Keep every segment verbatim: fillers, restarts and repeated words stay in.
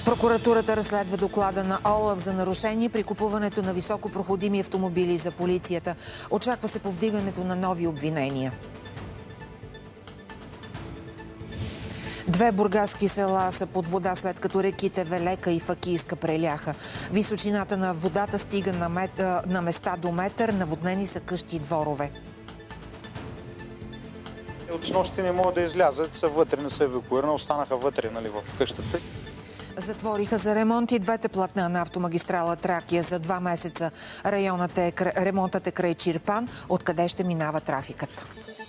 Прокуратурата разследва доклада на ОЛАФ за нарушение при купуването на високопроходими автомобили за полицията. Очаква се повдигането на нови обвинения. Две бургаски села са под вода, след като реките Велека и Факийска преляха. Височината на водата стига на, мет... на места до метър, наводнени са къщи и дворове. От снощи не могат да излязат, са вътре, не са евакуирани, останаха вътре, нали, в къщата. Затвориха за ремонт и двете платна на автомагистрала Тракия за два месеца. Районът е, ремонтът е край Чирпан, откъде ще минава трафикът.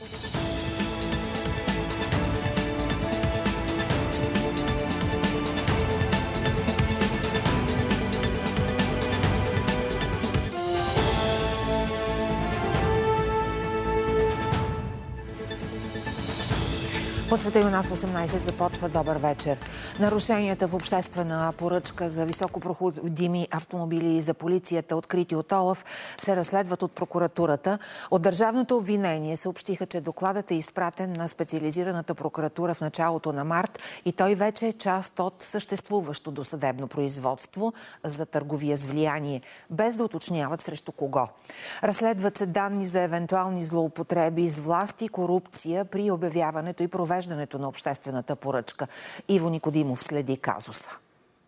По света и у нас в осемнайсет започва добър вечер. Нарушенията в обществена поръчка за високопроходими автомобили за полицията, открити от ОЛАФ, се разследват от прокуратурата. От държавното обвинение съобщиха, че докладът е изпратен на специализираната прокуратура в началото на март и той вече е част от съществуващо досъдебно производство за търговия с влияние, без да уточняват срещу кого. Разследват се данни за евентуални злоупотреби с власт и корупция при обявяването и провеждането на обществената поръчка. Иво Никодимов следи казуса.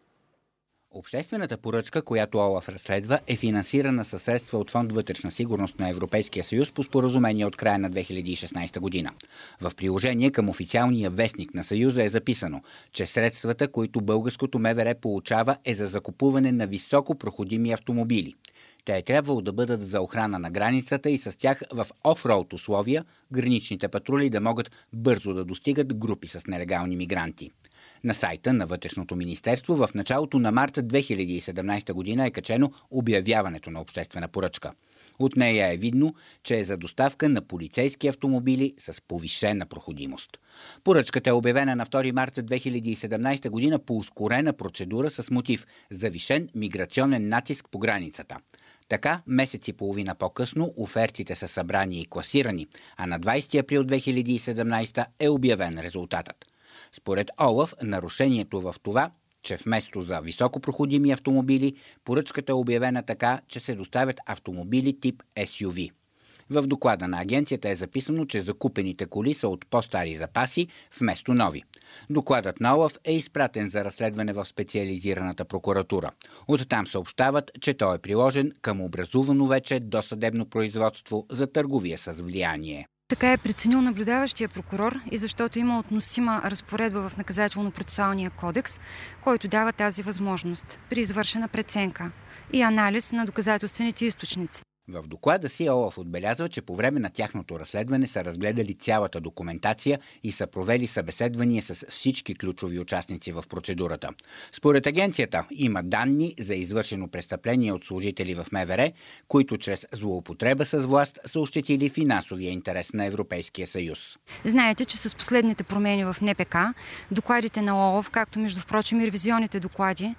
Обществената поръчка, която ОЛАФ разследва, е финансирана със средства от Фонд вътрешна сигурност на Европейския съюз по споразумение от края на две хиляди и шестнайсета година. В приложение към официалния вестник на Съюза е записано, че средствата, които българското МВР получава, е за закупуване на високо проходими автомобили. Те е трябвало да бъдат за охрана на границата и с тях в офроуд условия граничните патрули да могат бързо да достигат групи с нелегални мигранти. На сайта на Вътрешното министерство в началото на март две хиляди и седемнайсета година е качено обявяването на обществена поръчка. От нея е видно, че е за доставка на полицейски автомобили с повишена проходимост. Поръчката е обявена на втори март две хиляди и седемнайсета година по ускорена процедура с мотив завишен миграционен натиск по границата. Така, месец и половина по-късно офертите са събрани и класирани, а на двайсети април две хиляди и седемнайсета е обявен резултатът. Според ОЛАФ, нарушението в това, че вместо за високопроходими автомобили, поръчката е обявена така, че се доставят автомобили тип ес ю ви. В доклада на агенцията е записано, че закупените коли са от по-стари запаси вместо нови. Докладът на ОЛАФ е изпратен за разследване в специализираната прокуратура. Оттам съобщават, че той е приложен към образувано вече досъдебно производство за търговия с влияние. Така е преценил наблюдаващия прокурор и защото има относима разпоредба в наказателно-процесуалния кодекс, който дава тази възможност при извършена преценка и анализ на доказателствените източници. В доклада си ОЛАФ отбелязва, че по време на тяхното разследване са разгледали цялата документация и са провели събеседвания с всички ключови участници в процедурата. Според агенцията има данни за извършено престъпление от служители в МВР, които чрез злоупотреба с власт са ощетили финансовия интерес на Европейския съюз. Знаете, че с последните промени в Н П К, докладите на ОЛАФ, както между впрочем и ревизионните доклади,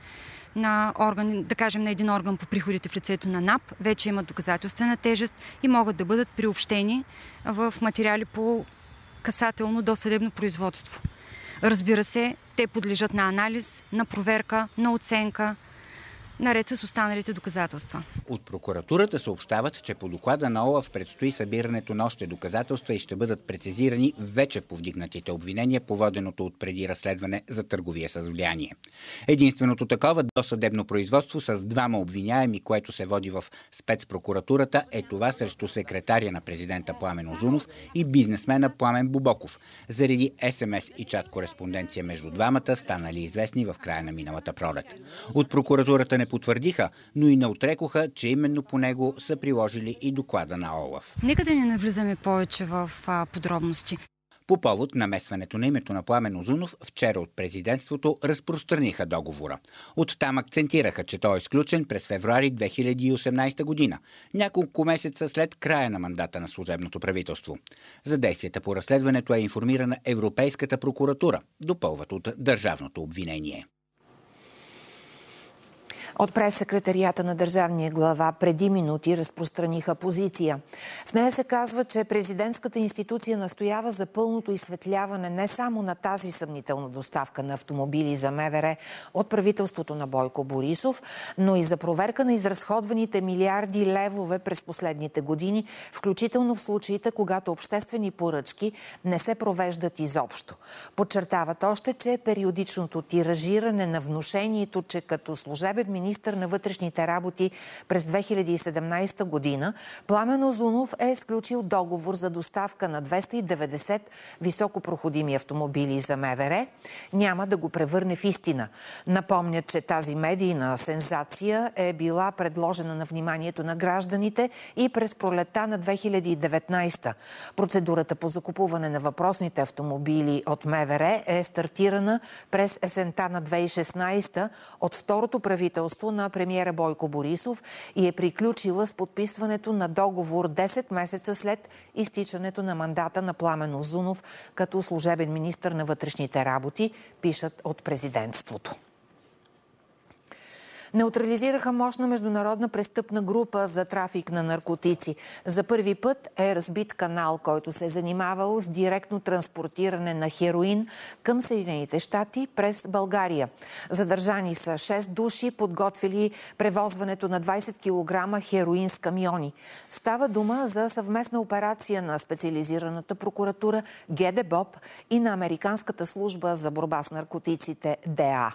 на орган, да кажем на един орган по приходите в лицето на НАП, вече имат доказателствена тежест и могат да бъдат приобщени в материали по касателно досъдебно производство. Разбира се, те подлежат на анализ, на проверка, на оценка, наред с останалите доказателства. От прокуратурата съобщават, че по доклада на ОЛАФ предстои събирането на още доказателства и ще бъдат прецизирани вече повдигнатите обвинения по воденото от преди разследване за търговия с влияние. Единственото такова досъдебно производство с двама обвиняеми, което се води в спецпрокуратурата, е това срещу секретаря на президента Пламен Узунов и бизнесмена Пламен Бобоков, заради ес ем ес и чат кореспонденция между двамата, станали известни в края на миналата пролет. От прокуратурата не потвърдиха, но и не отрекоха, че именно по него са приложили и доклада на ОЛАФ. Нека да не навлизаме повече в а, подробности. По повод намесването на името на Пламен Узунов, вчера от президентството разпространиха договора. Оттам акцентираха, че той е изключен през февруари две хиляди и осемнайсета година, няколко месеца след края на мандата на служебното правителство. За действията по разследването е информирана Европейската прокуратура, допълват от държавното обвинение. От прес-секретарията на държавния глава преди минути разпространиха позиция. В нея се казва, че президентската институция настоява за пълното изсветляване не само на тази съмнителна доставка на автомобили за МВР от правителството на Бойко Борисов, но и за проверка на изразходваните милиарди левове през последните години, включително в случаите, когато обществени поръчки не се провеждат изобщо. Подчертават още, че периодичното тиражиране на внушението, че като служебен министър на вътрешните работи през две хиляди и седемнадесета година Пламен Узунов е сключил договор за доставка на двеста и деветдесет високопроходими автомобили за МВР, няма да го превърне в истина. Напомнят, че тази медийна сензация е била предложена на вниманието на гражданите и през пролетта на две хиляди и деветнадесета. Процедурата по закупуване на въпросните автомобили от МВР е стартирана през есента на две хиляди и шестнадесета от второто правителство на премиера Бойко Борисов и е приключила с подписването на договор десет месеца след изтичането на мандата на Пламен Узунов като служебен министър на вътрешните работи, пишат от президентството. Неутрализираха мощна международна престъпна група за трафик на наркотици. За първи път е разбит канал, който се е занимавал с директно транспортиране на хероин към Съединените щати през България. Задържани са шест души, подготвили превозването на двадесет килограма хероин с камиони. Става дума за съвместна операция на специализираната прокуратура ГДБОП и на Американската служба за борба с наркотиците ДЕА.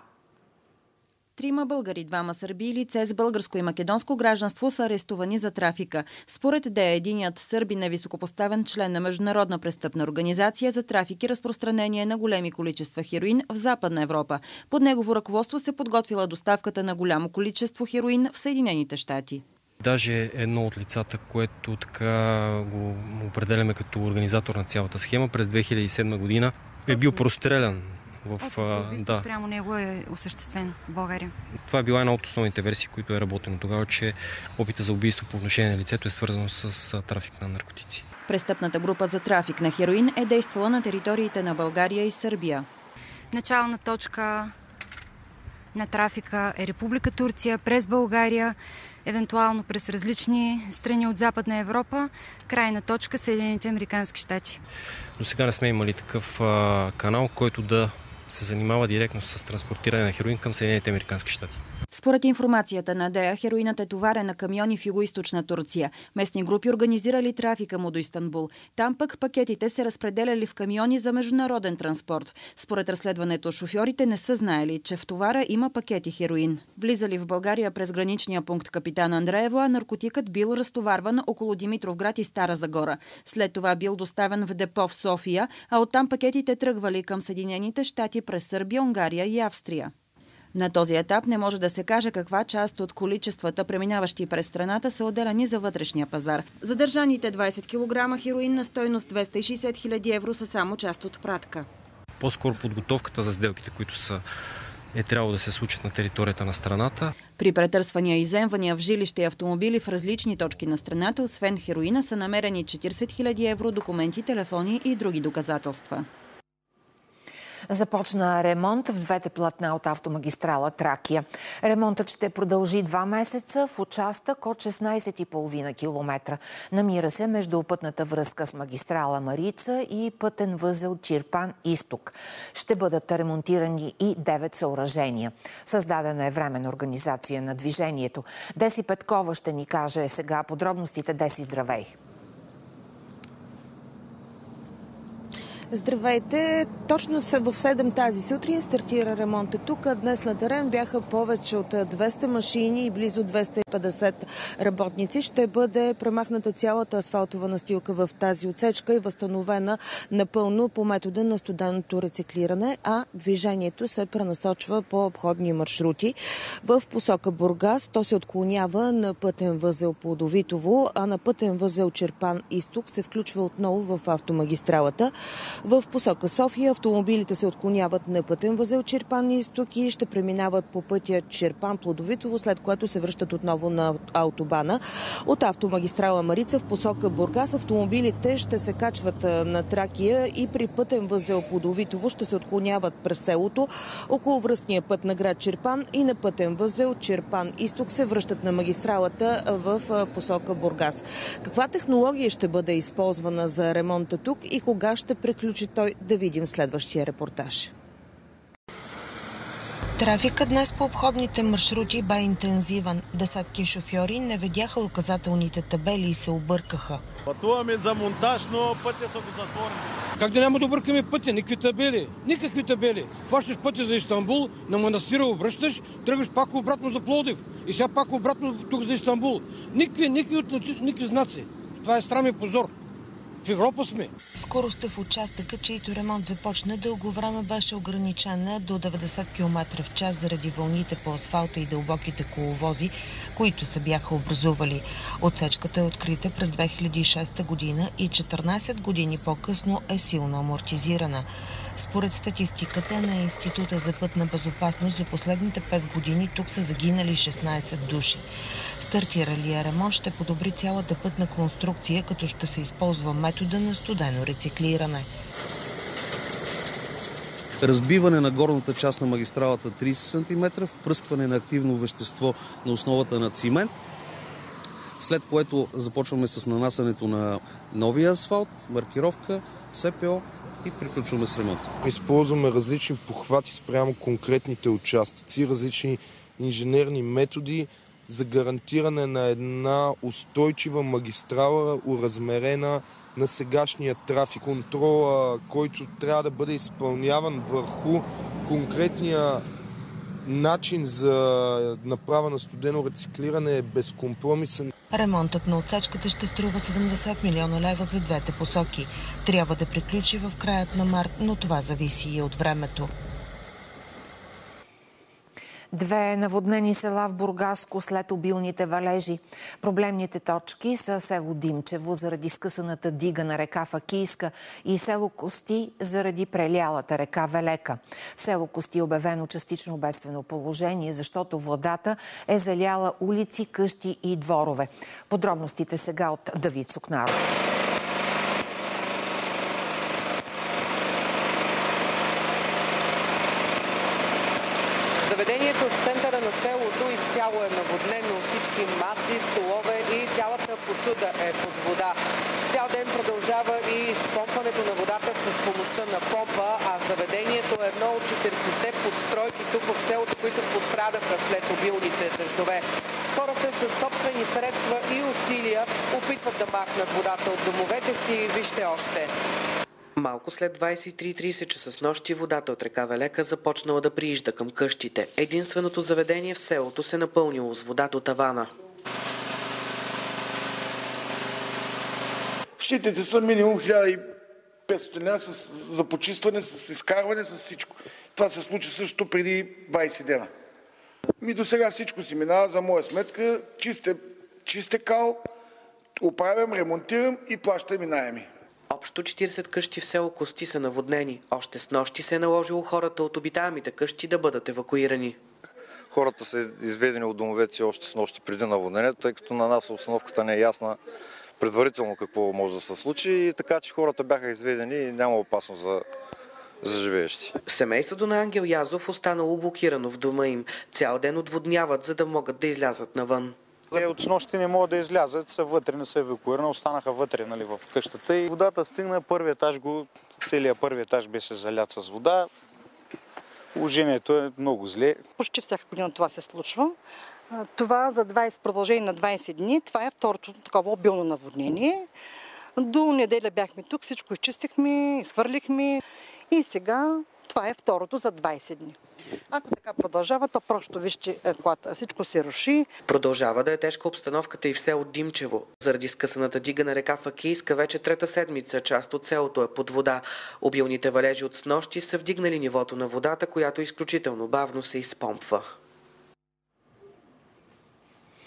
Трима българи, двама сърби и лице с българско и македонско гражданство са арестувани за трафика. Според ДЕА, единият сърбин е високопоставен член на международна престъпна организация за трафик и разпространение на големи количества хероин в Западна Европа. Под негово ръководство се подготвила доставката на голямо количество хероин в Съединените щати. Даже едно от лицата, което така го определяме като организатор на цялата схема, през две хиляди и седма година е бил прострелян. В, а, да. Прямо него е осъществен в България. Това е била една от основните версии, които е работено тогава, че опита за убийство по отношение на лицето е свързано с трафик на наркотици. Престъпната група за трафик на хероин е действала на териториите на България и Сърбия. Начална точка на трафика е Република Турция, през България, евентуално през различни страни от Западна Европа, крайна точка Съединените американски щати. До сега не сме имали такъв а, канал, който да се занимава директно с транспортиране на хероин към Съединените американски щати. Според информацията на ДЕА, хероинът е товарен на камиони в югоизточна Турция. Местни групи организирали трафика му до Истанбул. Там пък пакетите се разпределяли в камиони за международен транспорт. Според разследването, шофьорите не са знаели, че в товара има пакети хероин. Влизали в България през граничния пункт Капитан Андреево, а наркотикът бил разтоварван около Димитровград и Стара Загора. След това бил доставен в депо в София, а оттам пакетите тръгвали към Съединените щати през Сърбия, Унгария и Австрия. На този етап не може да се каже каква част от количествата, преминаващи през страната, са отделени за вътрешния пазар. Задържаните двадесет килограма хероин на стойност двеста и шестдесет хиляди евро са само част от пратка. По-скоро подготовката за сделките, които са е трябвало да се случат на територията на страната. При претърсвания и изземвания в жилища и автомобили в различни точки на страната, освен хероина, са намерени четиридесет хиляди евро, документи, телефони и други доказателства. Започна ремонт в двете платна от автомагистрала Тракия. Ремонтът ще продължи два месеца в участък от шестнадесет и половина километра. Намира се между пътната връзка с магистрала Марица и пътен възел Чирпан-Изток. Ще бъдат ремонтирани и девет съоръжения. Създадена е временна организация на движението. Деси Петкова ще ни каже сега подробностите. Деси, здравей! Здравейте! Точно в седем тази сутрин стартира ремонта тук. Днес на терен бяха повече от двеста машини и близо двеста и петдесет работници. Ще бъде премахната цялата асфалтова настилка в тази отсечка и възстановена напълно по метода на студеното рециклиране, а движението се пренасочва по обходни маршрути. В посока Бургас то се отклонява на пътен възел Плодовитово, а на пътен възел Чирпан-Изток се включва отново в автомагистралата. В посока София автомобилите се отклоняват на пътен възел Чирпан изток и ще преминават по пътя Чирпан Плодовитово, след което се връщат отново на автобана. От автомагистрала Марица в посока Бургас автомобилите ще се качват на Тракия и при пътен възел Плодовитово ще се отклоняват през селото, около връстния път на град Чирпан и на пътен възел Чирпан изток се връщат на магистралата в посока Бургас. Каква технология ще бъде използвана за ремонта тук и кога ще приключи той, да видим следващия репортаж. Трафика днес по обходните маршрути бе интензивен. Десетки шофьори не видяха указателните табели и се объркаха. Пътуваме за монтаж, но пътя са го затворени. Как да няма да объркаме пътя? Никакви табели. Никакви табели. Хващаш пътя за Истанбул, на манастира обръщаш, тръгваш пак обратно за Пловдив. И сега пак обратно тук за Истанбул. Никакви, никакви, никакви знаци. Това е срам и позор. В Европа сме. Скоростта в участъка, чийто ремонт започна дълго време, беше ограничена до деветдесет километра в час заради вълните по асфалта и дълбоките коловози, които се бяха образували. Отсечката е открита през две хиляди и шеста година и четиринадесет години по-късно е силно амортизирана. Според статистиката на Института за пътна безопасност за последните пет години тук са загинали шестнадесет души. Стартиралия ремонт ще подобри цялата пътна конструкция, като ще се използва метода на студено рециклиране. Разбиване на горната част на магистралата тридесет сантиметра, впръскване на активно вещество на основата на цимент, след което започваме с нанасянето на новия асфалт, маркировка, СПО и приключваме с ремонт. Използваме различни похвати спрямо конкретните участъци, различни инженерни методи за гарантиране на една устойчива магистрала, уразмерена на сегашния трафик. Контрола, който трябва да бъде изпълняван върху конкретния начин за направа на студено рециклиране е безкомпромисен. Ремонтът на отсечката ще струва седемдесет милиона лева за двете посоки. Трябва да приключи в краят на март, но това зависи и от времето. Две наводнени села в Бургаско след обилните валежи. Проблемните точки са село Димчево заради скъсаната дига на река Факийска и село Кости заради прелялата река Велека. В село Кости е обявено частично бедствено положение, защото водата е заляла улици, къщи и дворове. Подробностите сега от Давид Сукнаров. Заведението в центъра на селото изцяло е наводнено. Всички маси, столове и цялата посуда е под вода. Цял ден продължава и изпомпването на водата с помощта на помпа, а заведението е едно от четиридесетте постройки тук в селото, които пострадаха след обилните дъждове. Хората със собствени средства и усилия опитват да махнат водата от домовете си. Вижте още. Малко след двадесет и три и тридесет часа с нощи водата от река Велека започнала да приижда към къщите. Единственото заведение в селото се напълнило с вода до тавана. Щитите са минимум хиляда и петстотин за почистване, с изкарване, с всичко. Това се случи също преди двадесет дена. Ми до сега всичко си минава за моя сметка. Чисте, чисте кал, оправям, ремонтирам и плащам и наеми. Общо четиридесет къщи в село Кости са наводнени. Още с нощи се е наложило хората от обитаемите къщи да бъдат евакуирани. Хората са изведени от домовете си още с нощи преди наводнението, тъй като на нас обстановката не е ясна предварително какво може да се случи, така че хората бяха изведени и няма опасност за, за живеещи. Семейството на Ангел Язов останало блокирано в дома им. Цял ден отводняват, за да могат да излязат навън. Те от снощи не могат да излязат, са вътре, не са евакуирани, останаха вътре, нали, в къщата и водата стигна, първи етаж, го, целият първи етаж беше залят с вода. Положението е много зле. Почти всяка година това се случва. Това за двадесет, продължение на двадесет дни, това е второто такова обилно наводнение. До неделя бяхме тук, всичко изчистихме, изхвърлихме и сега това е второто за двадесет дни. Ако така продължава, то просто вижте, когато всичко се руши. Продължава да е тежка обстановката и в село Димчево. Заради скъсаната дига на река Факийска вече трета седмица част от селото е под вода. Обилните валежи от снощи са вдигнали нивото на водата, която изключително бавно се изпомпва.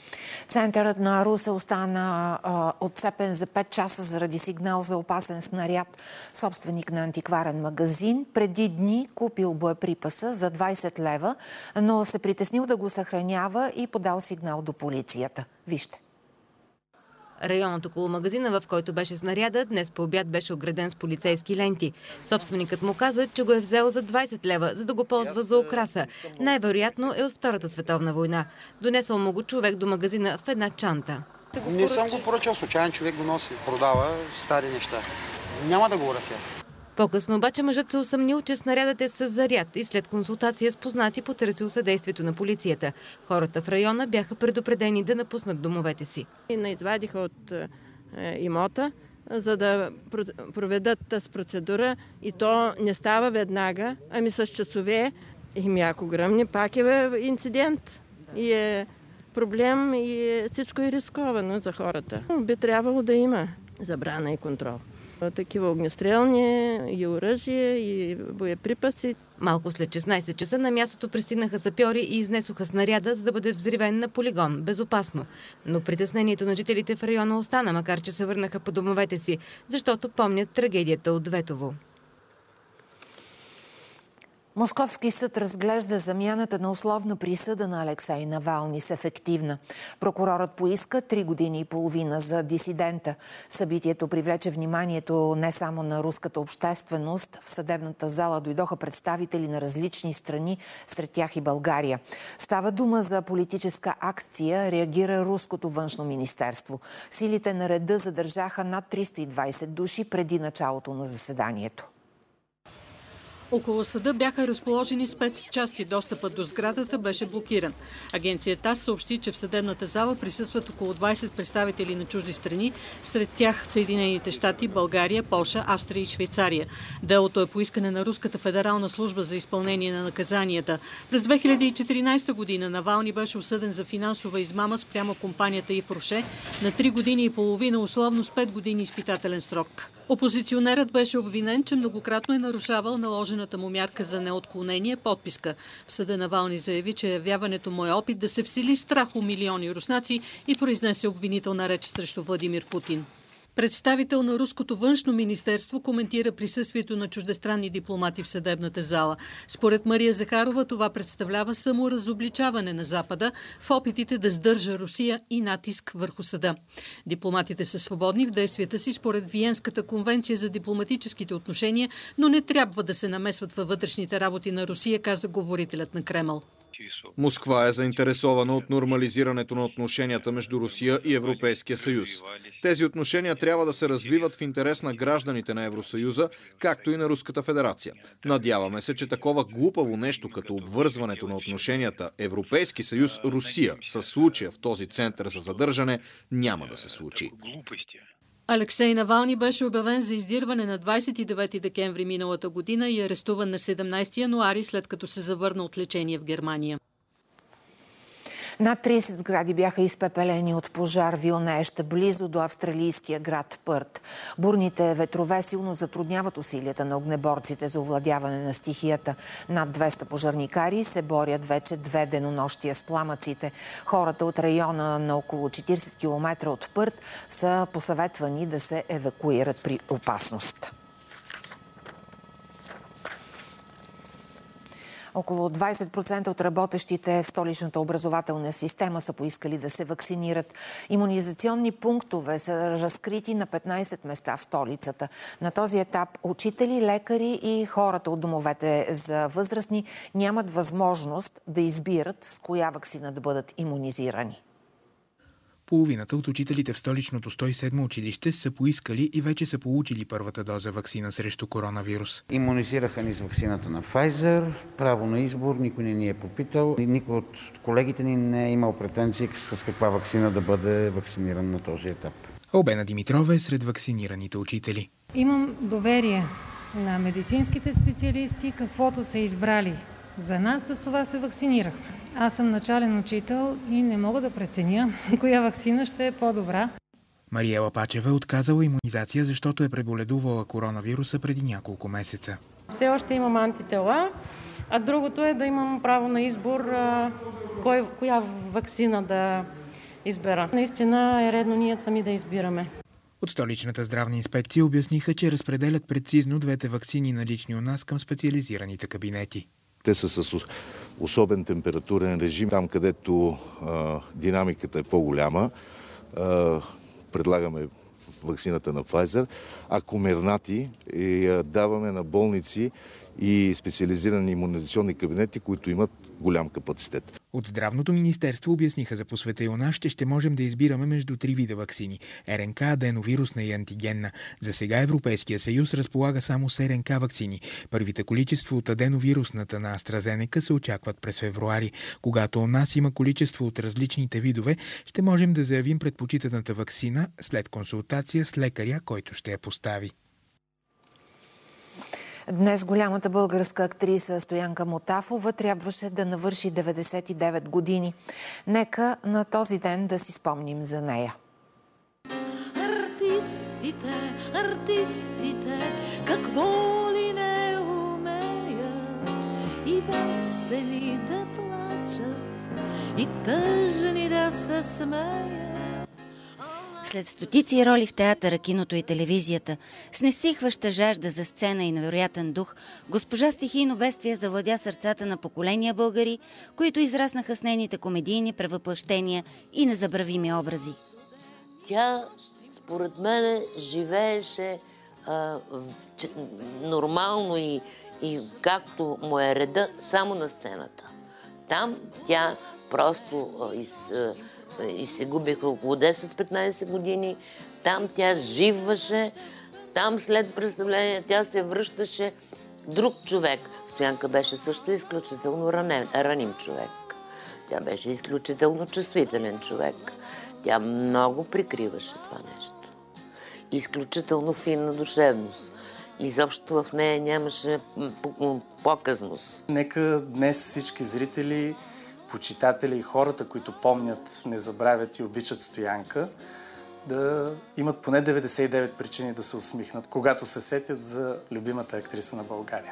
Центърът на Русе остана а, отцепен за пет часа заради сигнал за опасен снаряд. Собственик на антикварен магазин преди дни купил боеприпаса за двайсет лева, но се притеснил да го съхранява и подал сигнал до полицията. Вижте. Районът около магазина, в който беше снарядът, днес по обяд беше ограден с полицейски ленти. Собственикът му каза, че го е взел за двайсет лева, за да го ползва за украса. Най-вероятно е от Втората световна война. Донесъл му го човек до магазина в една чанта. Не съм го поръчал, случайен човек го носи, продава стари неща. Няма да го урася. По-късно обаче мъжът се усъмнил, че снарядът е с заряд и след консултация с познати потърсил съдействието на полицията. Хората в района бяха предупредени да напуснат домовете си. Не извадиха от е, имота, за да проведат тази процедура и то не става веднага, ами с часове. И ако гръмне, пак е инцидент и е проблем и всичко е рисковано за хората. Би трябвало да има забрана и контрол. Такива огнестрелни и оръжие, и боеприпаси. Малко след шестнайсет часа на мястото пристигнаха сапьори и изнесоха снаряда, за да бъде взривен на полигон, безопасно. Но притеснението на жителите в района остана, макар че се върнаха по домовете си, защото помнят трагедията от Ветово. Московски съд разглежда замяната на условна присъда на Алексей Навални с ефективна. Прокурорът поиска три години и половина за дисидента. Събитието привлече вниманието не само на руската общественост. В съдебната зала дойдоха представители на различни страни, сред тях и България. Става дума за политическа акция, реагира руското външно министерство. Силите на реда задържаха над триста и двайсет души преди началото на заседанието. Около съда бяха разположени спецчасти. Достъпът до сградата беше блокиран. Агенция ТАСС съобщи, че в съдебната зала присъстват около двайсет представители на чужди страни, сред тях Съединените щати, България, Полша, Австрия и Швейцария. Делото е по искане на Руската федерална служба за изпълнение на наказанията. През две хиляди и четиринайсета година Навални беше осъден за финансова измама спрямо компанията Yves Rocher на три години и половина, условно с пет години изпитателен срок. Опозиционерът беше обвинен, че многократно е нарушавал наложената му мярка за неотклонение подписка. В съда Навални заяви, че явяването му е опит да се всили страх у милиони руснаци и произнесе обвинителна реч срещу Владимир Путин. Представител на руското външно министерство коментира присъствието на чуждестранни дипломати в съдебната зала. Според Мария Захарова това представлява саморазобличаване на Запада в опитите да сдържа Русия и натиск върху съда. Дипломатите са свободни в действията си според Виенската конвенция за дипломатическите отношения, но не трябва да се намесват във вътрешните работи на Русия, каза говорителят на Кремъл. Москва е заинтересована от нормализирането на отношенията между Русия и Европейския съюз. Тези отношения трябва да се развиват в интерес на гражданите на Евросъюза, както и на Руската федерация. Надяваме се, че такова глупаво нещо като обвързването на отношенията Европейски съюз Русия със случая в този център за задържане няма да се случи. Алексей Навални беше обявен за издирване на двайсет и девети декември миналата година и арестуван на седемнайсети януари, след като се завърна от лечение в Германия. Над трийсет сгради бяха изпепелени от пожар вилнеещ близо до австралийския град Пърт. Бурните ветрове силно затрудняват усилията на огнеборците за овладяване на стихията. Над двеста пожарникари се борят вече две денонощия с пламъците. Хората от района на около четирийсет километра от Пърт са посъветвани да се евакуират при опасност. Около двайсет процента от работещите в столичната образователна система са поискали да се вакцинират. Имунизационни пунктове са разкрити на петнайсет места в столицата. На този етап учители, лекари и хората от домовете за възрастни нямат възможност да избират с коя вакцина да бъдат имунизирани. Половината от учителите в столичното сто и седмо училище са поискали и вече са получили първата доза ваксина срещу коронавирус. Имунизираха ни с ваксината на Pfizer, право на избор, никой не ни е попитал. Никой от колегите ни не е имал претенции с каква ваксина да бъде вакциниран на този етап. Албена Димитрова е сред вакцинираните учители. Имам доверие на медицинските специалисти, каквото са избрали за нас, с това се вакцинирах. Аз съм начален учител и не мога да преценя коя ваксина ще е по-добра. Мариела Пачева е отказала имунизация, защото е преболедувала коронавируса преди няколко месеца. Все още имам антитела, а другото е да имам право на избор кой, коя ваксина да избера. Наистина е редно ние сами да избираме. От столичната здравна инспекция обясниха, че разпределят прецизно двете ваксини налични у нас към специализираните кабинети. Те са с особен температурен режим. Там, където а, динамиката е по-голяма, а, предлагаме ваксината на Pfizer, а Комернати я даваме на болници и специализирани имунизационни кабинети, които имат голям капацитет. От Здравното министерство обясниха за по света и у нас, че ще можем да избираме между три вида ваксини – РНК, аденовирусна и антигенна. За сега Европейския съюз разполага само с РНК ваксини. Първите количества от аденовирусната на AstraZeneca се очакват през февруари. Когато у нас има количество от различните видове, ще можем да заявим предпочитаната ваксина след консултация с лекаря, който ще я постави. Днес голямата българска актриса Стоянка Мотафова трябваше да навърши деветдесет и девет години. Нека на този ден да си спомним за нея. Артистите, артистите, какво ли не умеят, и весели да плачат, и тъжни да се смеят. След стотици роли в театъра, киното и телевизията, с нестихваща жажда за сцена и невероятен дух, госпожа стихийно бедствие завладя сърцата на поколения българи, които израснаха с нейните комедийни превъплъщения и незабравими образи. Тя, според мен, живееше а, в, че, нормално и, и както му е реда, само на сцената. Там тя просто а, из... А, и се губиха около десет-петнайсет години. Там тя живваше, там след представление тя се връщаше друг човек. Стоянка беше също изключително ранен, раним човек. Тя беше изключително чувствителен човек. Тя много прикриваше това нещо. Изключително финна душевност. Изобщо в нея нямаше показност. Нека днес всички зрители, почитатели и хората, които помнят, не забравят и обичат Стоянка, да имат поне деветдесет и девет причини да се усмихнат, когато се сетят за любимата актриса на България.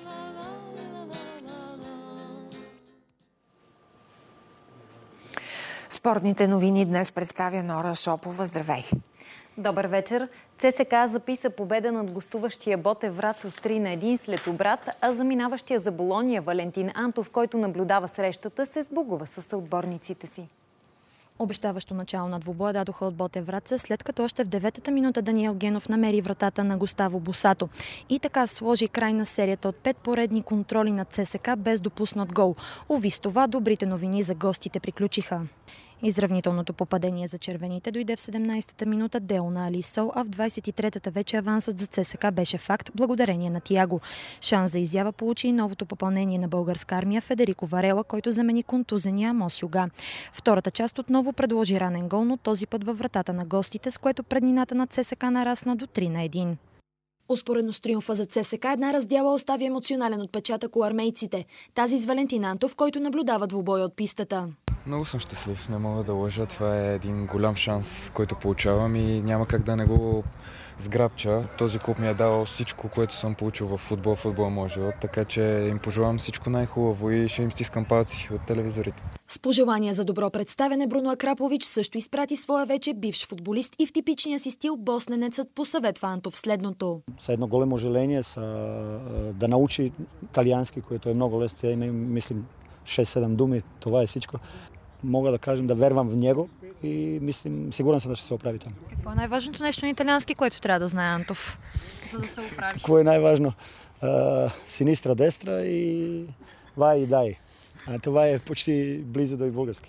Спортните новини днес представя Нора Шопова. Здравей! Добър вечер! ЦСКА записа победа над гостуващия Ботев Врат с три на един след обрат, а заминаващия за Болония Валентин Антов, който наблюдава срещата, се сбогува със съотборниците си. Обещаващо начало на двубоя дадоха от Ботев Враца, след като още в деветата минута Даниел Генов намери вратата на Густаво Босато. И така сложи край на серията от пет поредни контроли на ЦСКА без допуснат гол. Уви с това добрите новини за гостите приключиха. Изравнителното попадение за червените дойде в седемнайсетата минута дело на Алисол, а в двайсет и третата вече авансът за ЦСКА беше факт благодарение на Тиаго. Шанс за изява получи и новото попълнение на българска армия Федерико Варела, който замени контузения Амос Юга. Втората част отново предложи ранен гол, но този път във вратата на гостите, с което преднината на ЦСКА нарасна до три на един. Успоредно с триумфа за ЦСКА една раздяла остави емоционален отпечатък у армейците. Тази с Валентин Антов, който наблюдава двубоя от пистата. Много съм щастлив, не мога да лъжа. Това е един голям шанс, който получавам и няма как да не го сграбча. Този клуб ми е давал всичко, което съм получил в футбол, футбол моят живот, така че им пожелавам всичко най-хубаво и ще им стискам палци от телевизорите. С пожелания за добро представяне Бруно Акрапович също изпрати своя вече бивш футболист и в типичния си стил босненецът посъветва Антов следното. С едно големо желание са, да научи италиански, което е много лесно. Тя има, мислим, шест-седем думи. Това е всичко. Мога да кажем да вервам в него и мислим, сигурен съм да ще се оправи там. Какво е най-важното нещо на италиански, което трябва да знае Антов, за да се оправи? Какво е най-важно? Синистра, дестра и вай и дай. А това е почти близо до и български.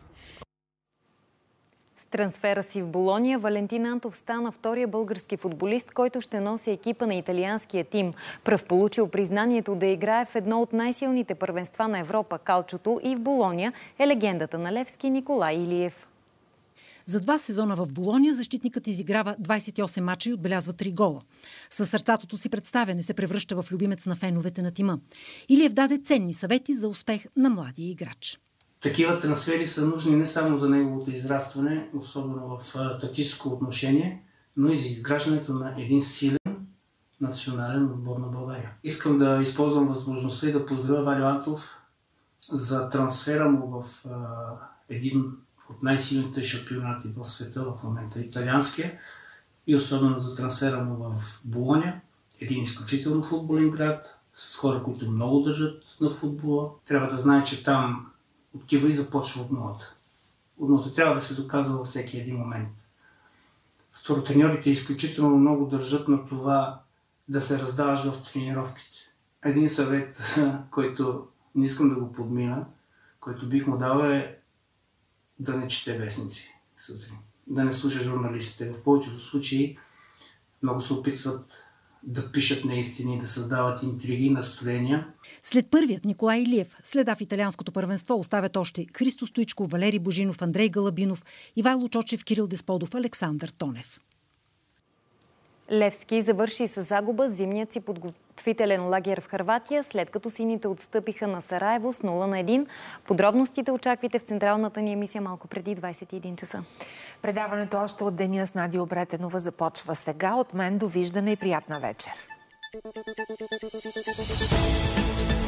С трансфера си в Болония Валентин Антов стана втория български футболист, който ще носи екипа на италианския тим. Пръв получил признанието да играе в едно от най-силните първенства на Европа – калчото, и в Болония е легендата на Левски Николай Илиев. За два сезона в Болония защитникът изиграва двайсет и осем мача и отбелязва три гола. Със сърцатото си представяне се превръща в любимец на феновете на тима. Илиев даде ценни съвети за успех на младия играч. Такива трансфери са нужни не само за неговото израстване, особено в тактическо отношение, но и за изграждането на един силен национален отбор на България. Искам да използвам възможността и да поздравя Валю Антов за трансфера му в а, един от най-силните шампионати в света в момента, италианския, и особено за трансфера му в Болоня. Един изключително футболен град, с хора, които много държат на футбола. Трябва да знае, че там отива и започва от нулата. От нулата трябва да се доказва във всеки един момент. Второ, треньорите изключително много държат на това да се раздаваш в тренировките. Един съвет, който не искам да го подмина, който бих му дал, е да не чете вестници сутрин, да не слуша журналистите. В повечето случаи много се опитват да пишат неистини, да създават интриги, настроения. След първият Николай Илиев следа в италианското първенство оставят още Христо Стоичков, Валери Божинов, Андрей Галабинов, Ивайло Чочев, Кирил Десподов, Александър Тонев. Левски завърши с загуба зимният си подготвителен лагер в Хърватия, след като сините отстъпиха на Сараево с нула на едно. Подробностите очаквайте в централната ни емисия малко преди двадесет и един часа. Предаването още от деня с Надя Обретенова започва сега. От мен довиждане и приятна вечер.